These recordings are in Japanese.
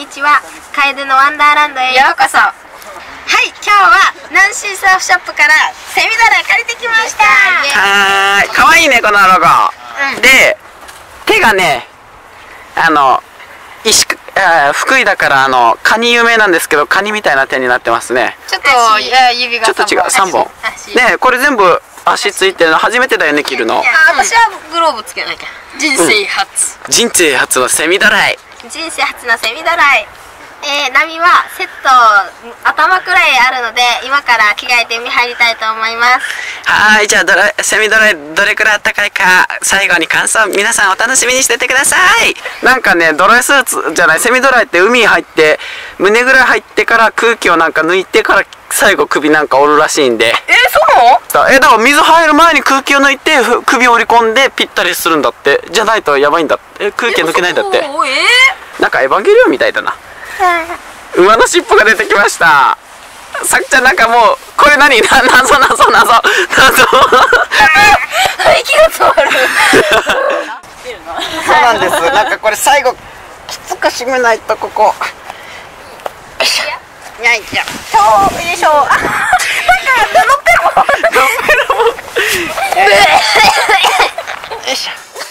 にちは。カエデのワンダーランドへようこそ。はい、今日はナンシーサーフショップからセミダラ借りてきました。 はーい、かわいいねこのロゴ、で手がね福井だからカニ有名なんですけど、カニみたいな手になってますね。 ちょっと指がちょっと違う、3本ね。これ全部足ついてるの初めてだよね、着るの。 私はグローブつけなきゃ。人生初、 人生初のセミダライ。 人生初のセミダライ。波はセット頭くらいあるので、今から着替えて海入りたいと思います。 はい、じゃあセミドライどれくらいあったかいか、最後に感想皆さんお楽しみにしててください。なんかね、ドライスーツじゃない、セミドライって海に入って胸ぐらい入ってから空気をなんか抜いてから最後首なんか折るらしいんで。 そう？ だから水入る前に空気を抜いて首を折り込んでぴったりするんだって。じゃないとやばいんだって。空気抜けないんだって。なんかエヴァンゲリオンみたいだな。馬の尻尾が出てきました。さくちゃん、なんかもうこれ何、謎息が詰まる。そうなんです。なんかこれ最後きつく締めないと、ここよいしょ、よいしょ、よいしょ。なんか乗ってるもん。よいしょ。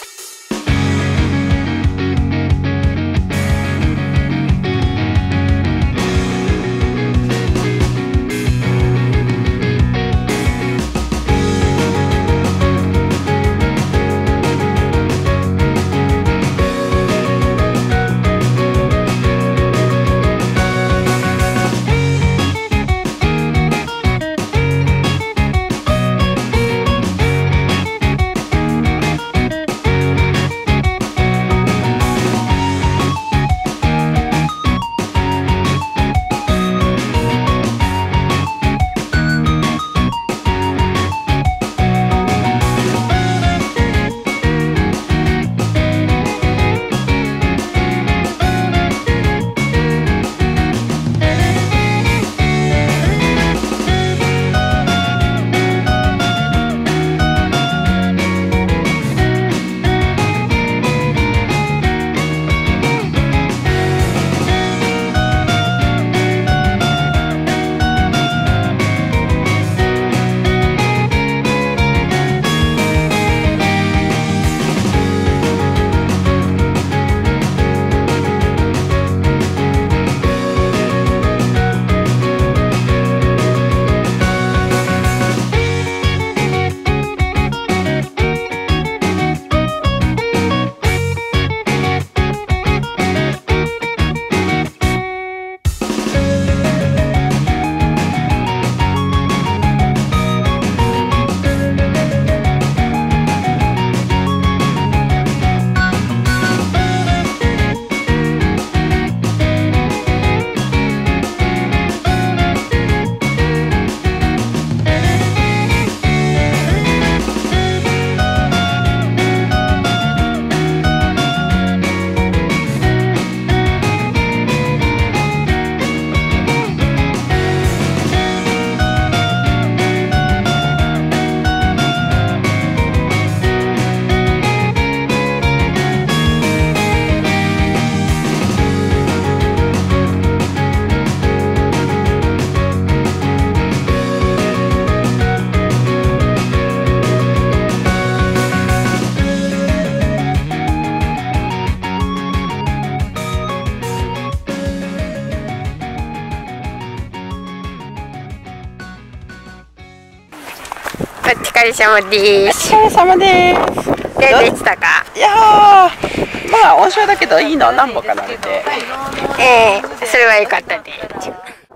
お疲れ様です。 お疲れ様です。 どうでしたか？ いやー、まあ温泉だけどいいの何本かなれて。 それは良かったです。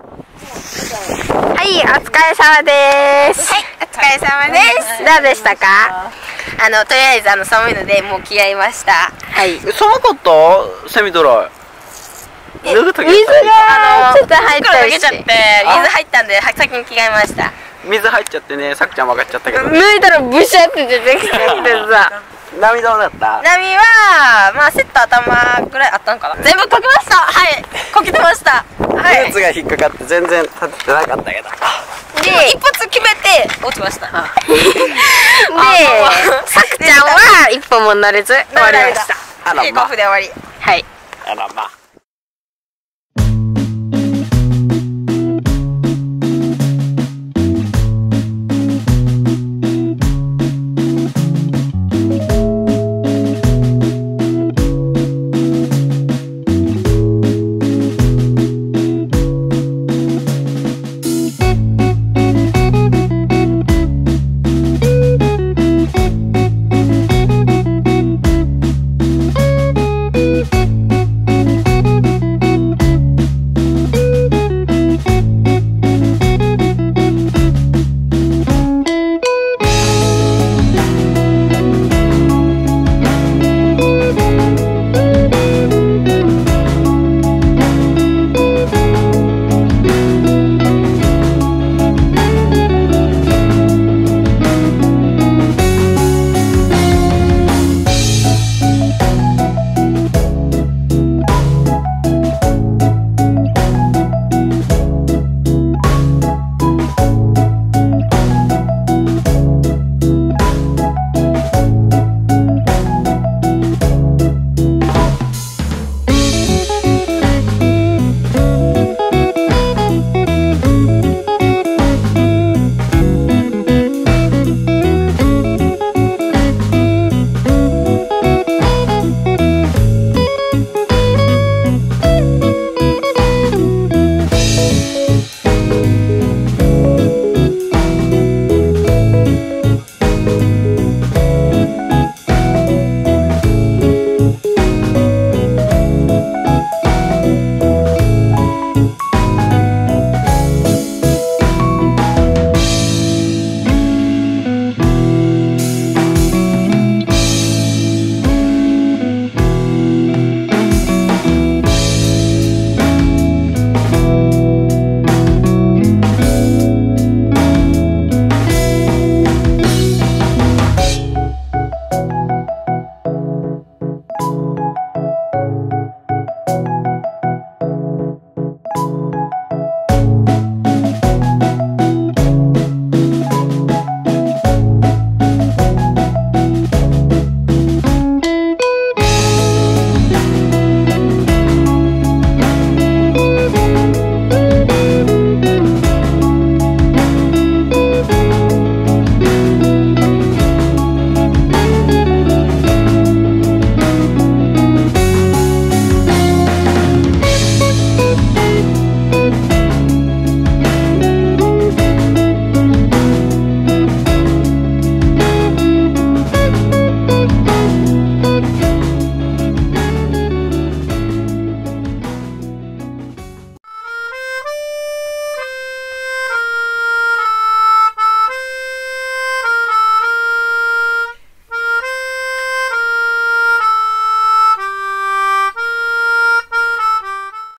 はい、お疲れ様です。はい、お疲れ様です。どうでしたか？とりあえず寒いのでもう着替えました。はい。 寒かった？セミドライ。水がちょっと入ったりして、水入ったんで先に着替えました。 水入っちゃってね、さくちゃん分かっちゃったけど、 脱いだらブシャって出てきてさ。 波どうだった？ 波はまあセット頭ぐらいあったんかな。全部こけました。はい、こけてました。はい。 ブーツが引っかかって全然立ててなかったけど。 で、一発決めて落ちました。で、さくちゃんは一本も乗れず終わりました。テイクオフで終わり。はい。 あらまあ。